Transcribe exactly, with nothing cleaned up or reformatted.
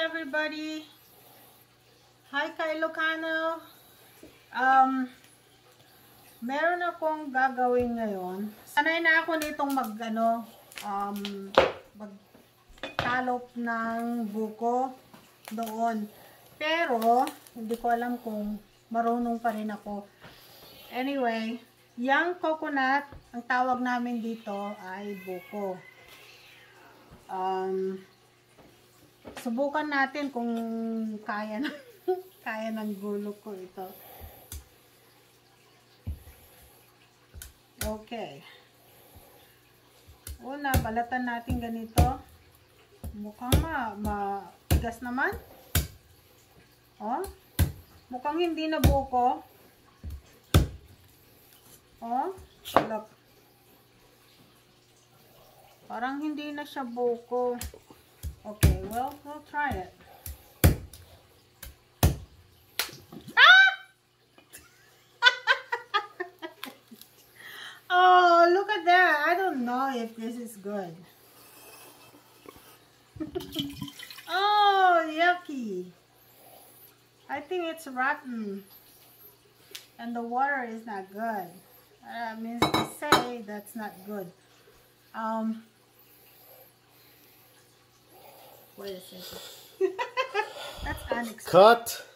everybody. Hi kay Ilocano. Um, meron akong gagawin ngayon. Sanay na ako nitong mag, ano, um, magtalop ng buko doon. Pero, hindi ko alam kung marunong pa rin ako. Anyway, yung coconut, ang tawag namin dito ay buko. Um, subukan natin kung kaya na, kaya ng gulo ko ito. Okay. Una, balatan natin ganito. Mukhang ma, matigas naman. Oh, mukhang hindi na buko. Oh, look. Parang hindi na siya buko. Okay, well, we'll try it. Ah! Oh, look at that. I don't know if this is good. Oh, yucky. I think it's rotten. And the water is not good. That means to say that's not good. Um, wait a second. That's unexpected. Cut.